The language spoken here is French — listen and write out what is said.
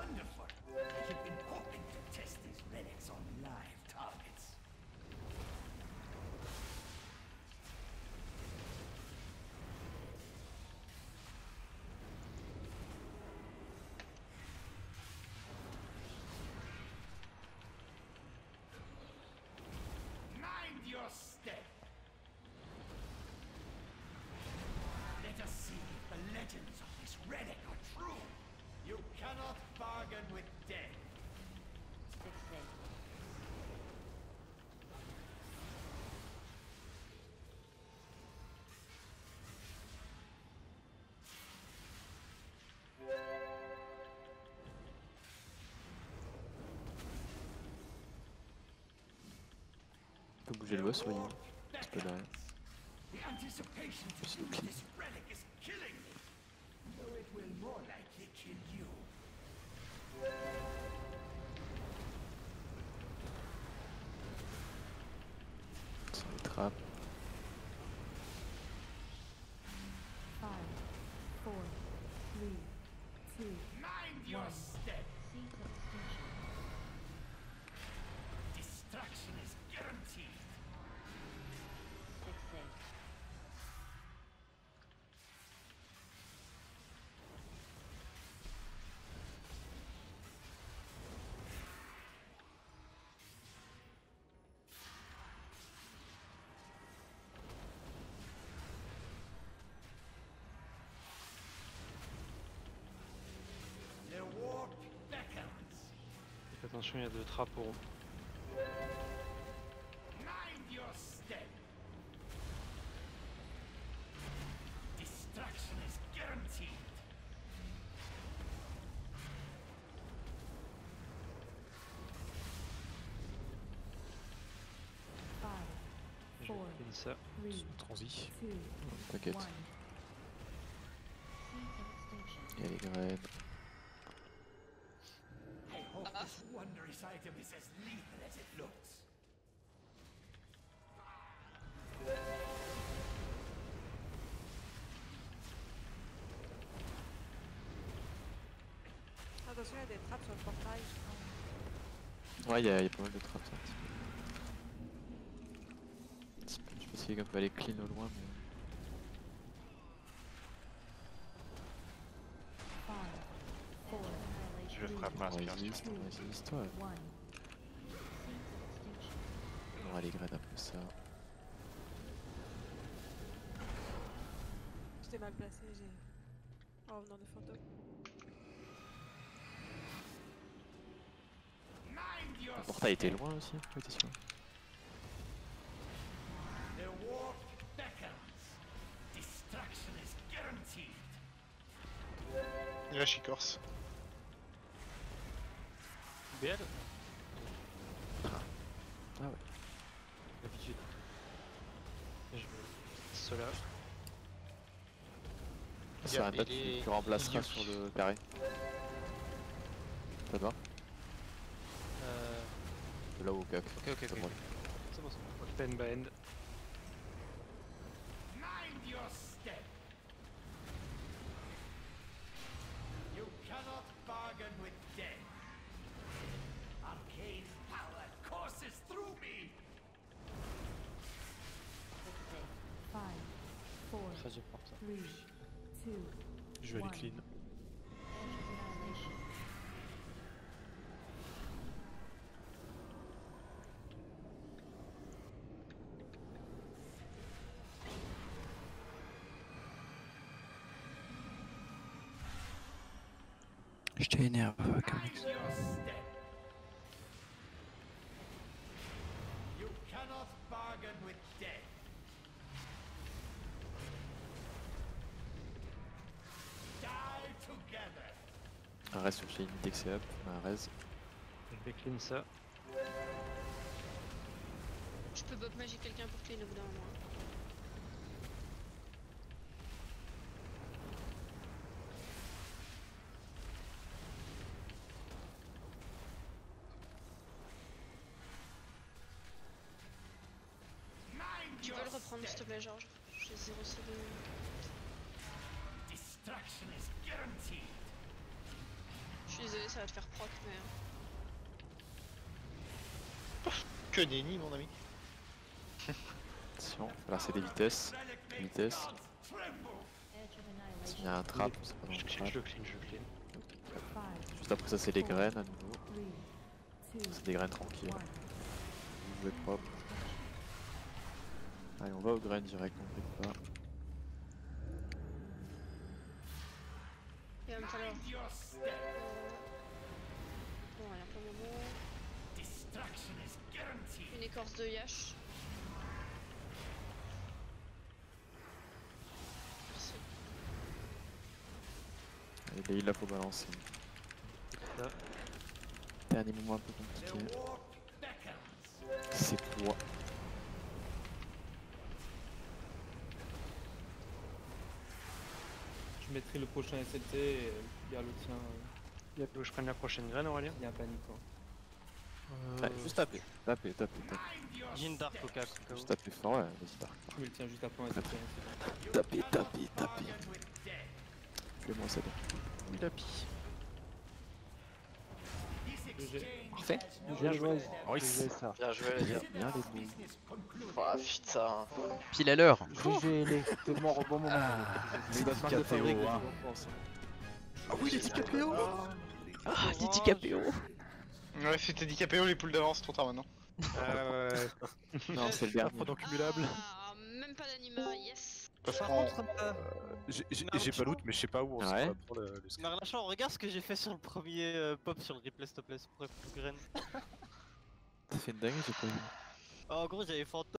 Wonderful. I have been hoping to test these relics on live targets. Mind your step. Let us see if the legends of this relic are true. You cannot bargain with death. On peut bouger le boss, voyez. Un peu derrière. The anticipation to use this relic is killing me. Though it will more likely kill you. Sans les trappes. 5, 4, 3, 2, Mind your step. seek extinction. Destruction is guaranteed. 6, 8. The warp beckons. Faites attention, il y a 2 trappes au rond. Mind your step. Destruction is guaranteed. Je Four, vais ça. 3, Transi. 2, T'inquiète. 1. Il y a les graines. I hope this wondrous item is as lethal as it looks. Attention, il y a des trappes sur le portail. Ouais, il y a pas mal de trappes. Ça. Je sais pas si on peut aller clean au loin, mais. 5, 4, Je ferai pas On inspiration. résiste, on résiste, ouais. 1. On va les graines après ça. J'étais mal placé, j'ai. En revenant de fantôme. Mind your Le portail était loin aussi, ouais, t'es sûr. The warp beckons. Destruction is guaranteed. Et là, j'y corse. BL Ah ouais. D'habitude. Je vais cela. C'est un il date est- tu remplaceras il est- sur le carré. Ça te va? De là au cac. Ok. C'est bon. C'est bon, c'est bon. Pen bend. Mind your step. You cannot bargain with death. Arcane power courses through me. 5, 4, Très important. 3, 2, Je vais aller 1. clean. Je t'énerve, Mind your step. You cannot bargain with death. Die together. Un reste sur chez dès que c'est up, un res. Je vais clean ça. Je peux bop magic quelqu'un pour clean au bout d'un moment. Mind Tu your peux le reprendre s'il te step. plaît Georges. J'ai 0 CD. Destruction is guaranteed. Je suis désolée, ça va te faire proc, mais. Que nenni, mon ami. Attention, là c'est des vitesses. Vitesse. Edge of S'il y a annihilation. un trap, c'est pas dans Je le clean, trap. je clean, je clean. 5, Juste après ça c'est les graines à nouveau. 3, 2, C'est des graines tranquilles. 1. Vous jouez propre. Allez on va aux graines direct, on fait pas. Il va me falloir. Mind your step. Bon, allez, pour le moment. Destruction is guaranteed. Une écorce de Yash. Merci. Allez les heals là faut balancer. Là. Dernier moment un peu The compliqué. walk beckons. C'est toi. Je mettrai le prochain SLT et bien le tien. Tu veux que je prenne la prochaine graine, Aurélien? Il y a un panique quoi. Ouais, juste taper. Taper. Mind your J'ai une dark au cas où. Juste taper fort, ouais, vas-y Dark. Je me le tiens juste après en SLT. Taper. bargain with death. Fais-moi ça. Oui tapis. This GG. exchange Parfait. has no Bien joué. Oui. ça. Bien joué, les gars. Bien les bouts. business concluded. Ah putain. Pile à l'heure. GG, les tout mort au bon moment. Les petits KPO, hein. Ah oui, les petits KPO. Ah, les petits KPO. Ouais, c'était dit KPO les poules d'avance, trop tard maintenant. Non, c'est le dernier. Ah, même pas d'anima, yes. Par contre, J'ai pas doute, mais je sais pas où on Ouais. se bat pour le Marlachon, regarde ce que j'ai fait sur le premier pop sur le replay, s'il te plaît, sur Prep Grain. T'as fait une dingue, j'ai pas vu. En gros, j'avais fantôme.